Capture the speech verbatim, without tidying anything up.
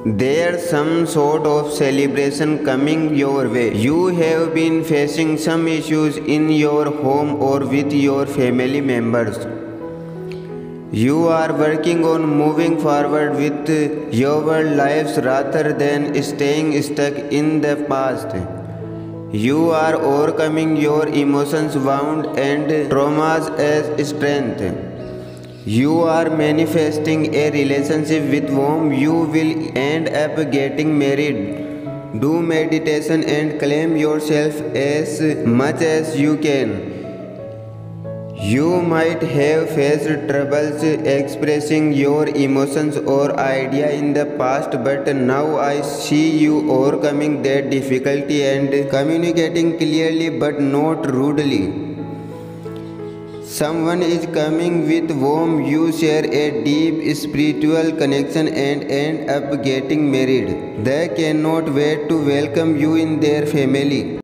There's some sort of celebration coming your way. You have been facing some issues in your home or with your family members. You are working on moving forward with your lives rather than staying stuck in the past. You are overcoming your emotions, wounds, and traumas as strength. You are manifesting a relationship with whom you will end up getting married. Do meditation and claim yourself as much as you can. You might have faced troubles expressing your emotions or idea in the past, but now I see you overcoming that difficulty and communicating clearly but not rudely. Someone is coming with whom you share a deep spiritual connection and end up getting married. They cannot wait to welcome you in their family.